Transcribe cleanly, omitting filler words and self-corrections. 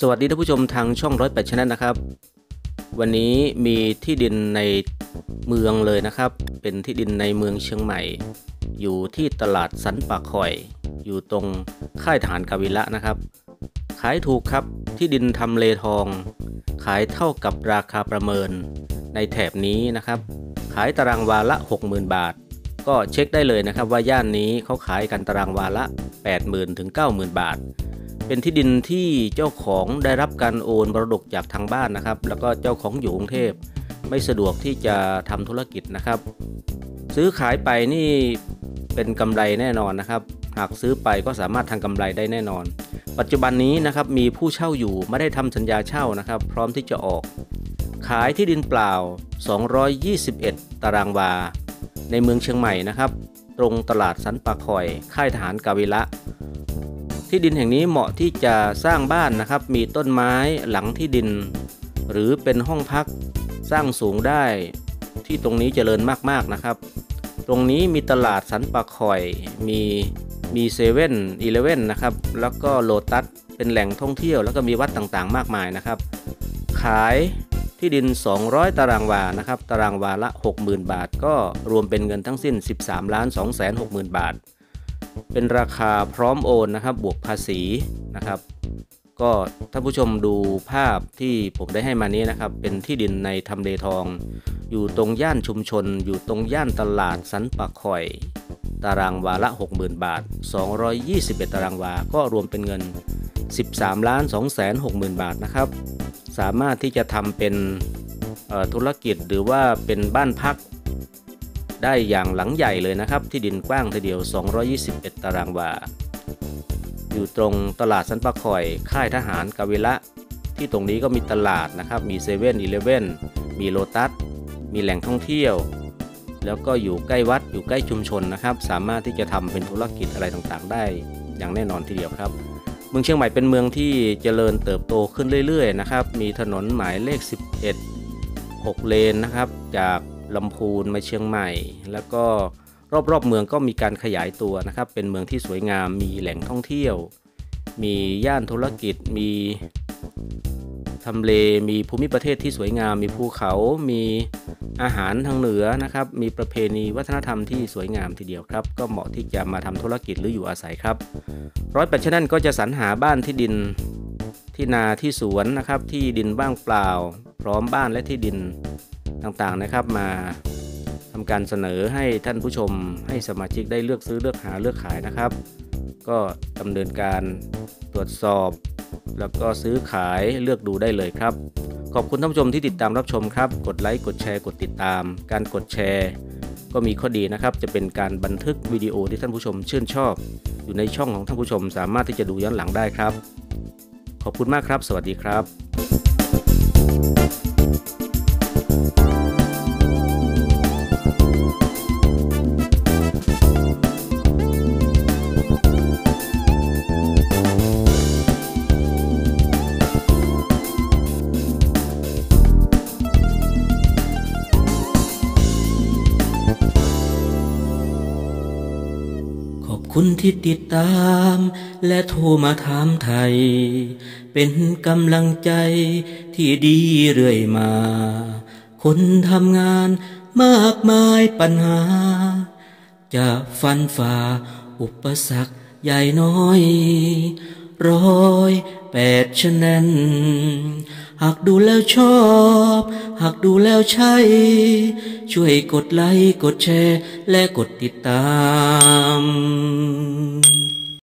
วัสดีท่านผู้ชมทางช่อง108 Channel นะครับวันนี้มีที่ดินในเมืองเลยนะครับเป็นที่ดินในเมืองเชียงใหม่อยู่ที่ตลาดสันป่าคอยอยู่ตรงค่ายทหารกาวิระนะครับขายถูกครับที่ดินทำเลทองขายเท่ากับราคาประเมินในแถบนี้นะครับขายตารางวาละ 60,000 บาทก็เช็คได้เลยนะครับว่าย่านนี้เขาขายกันตารางวาละ 80,000 ถึง 90,000 บาทเป็นที่ดินที่เจ้าของได้รับการโอนมรดกจากทางบ้านนะครับแล้วก็เจ้าของอยู่กรุงเทพไม่สะดวกที่จะทำธุรกิจนะครับซื้อขายไปนี่เป็นกำไรแน่นอนนะครับหากซื้อไปก็สามารถทำกำไรได้แน่นอนปัจจุบันนี้นะครับมีผู้เช่าอยู่ไม่ได้ทำสัญญาเช่านะครับพร้อมที่จะออกขายที่ดินเปล่า221ตารางวาในเมืองเชียงใหม่นะครับตรงตลาดสันป่าคอยค่ายทหารกาวิระที่ดินแห่งนี้เหมาะที่จะสร้างบ้านนะครับมีต้นไม้หลังที่ดินหรือเป็นห้องพักสร้างสูงได้ที่ตรงนี้เจริญมากๆนะครับตรงนี้มีตลาดสันป่าคอยมีเซเว่นอีเลฟเว่นนะครับแล้วก็โลตัสเป็นแหล่งท่องเที่ยวแล้วก็มีวัดต่างๆมากมายนะครับขายที่ดิน200ตารางวานะครับตารางวาละ 60,000 บาทก็รวมเป็นเงินทั้งสิ้น 13,260,000 บาทเป็นราคาพร้อมโอนนะครับบวกภาษีนะครับก็ท่านผู้ชมดูภาพที่ผมได้ให้มานี้นะครับเป็นที่ดินในทำเลทองอยู่ตรงย่านชุมชนอยู่ตรงย่านตลาดสันป่าคอยตารางวาละ 60,000 บาท221ตารางวาก็รวมเป็นเงิน 13,260,000 บาทนะครับสามารถที่จะทำเป็นธุรกิจหรือว่าเป็นบ้านพักได้อย่างหลังใหญ่เลยนะครับที่ดินกว้างทีเดียว221ตารางวาอยู่ตรงตลาดสันป่าคอยค่ายทหารกาวิระที่ตรงนี้ก็มีตลาดนะครับมีเซเว่นอีเลฟเว่นมีโลตัสมีแหล่งท่องเที่ยวแล้วก็อยู่ใกล้วัดอยู่ใกล้ชุมชนนะครับสามารถที่จะทำเป็นธุรกิจอะไรต่างๆได้อย่างแน่นอนทีเดียวครับเมืองเชียงใหม่เป็นเมืองที่เจริญเติบโตขึ้นเรื่อยๆนะครับมีถนนหมายเลข11 6เลนนะครับจากลำพูนมาเชียงใหม่แล้วก็รอบๆเมืองก็มีการขยายตัวนะครับเป็นเมืองที่สวยงามมีแหล่งท่องเที่ยวมีย่านธุรกิจมีทำเลมีภูมิประเทศที่สวยงามมีภูเขามีอาหารทางเหนือนะครับมีประเพณีวัฒนธรรมที่สวยงามทีเดียวครับก็เหมาะที่จะมาทำธุรกิจหรืออยู่อาศัยครับ108 Channelก็จะสรรหาบ้านที่ดินที่นาที่สวนนะครับที่ดินว่างเปล่าพร้อมบ้านและที่ดินต่างๆนะครับมาทำการเสนอให้ท่านผู้ชมให้สมาชิกได้เลือกซื้อเลือกหาเลือกขายนะครับก็ดำเนินการตรวจสอบแล้วก็ซื้อขายเลือกดูได้เลยครับขอบคุณท่านผู้ชมที่ติดตามรับชมครับกดไลค์กดแชร์กดติดตามการกดแชร์ก็มีข้อดีนะครับจะเป็นการบันทึกวิดีโอที่ท่านผู้ชมชื่นชอบอยู่ในช่องของท่านผู้ชมสามารถที่จะดูย้อนหลังได้ครับขอบคุณมากครับสวัสดีครับขอบคุณที่ติดตามและโทรมาถามไทยเป็นกำลังใจที่ดีเรื่อยมาคนทำงานมากมายปัญหาจะฟันฝ่าอุปสรรคใหญ่น้อย108 Channel หากดูแล้วชอบหากดูแล้วใช่ช่วยกดไลค์กดแชร์และกดติดตาม